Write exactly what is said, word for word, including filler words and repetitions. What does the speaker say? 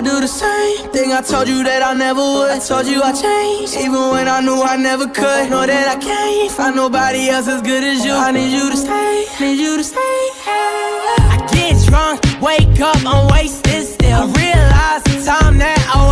do the same thing I told you that I never would. I told you I changed, even when I knew I never could. Know that I can't find nobody else as good as you. I need you to stay, need you to stay. I get drunk, wake up, I'm wasted still. I realize the time that I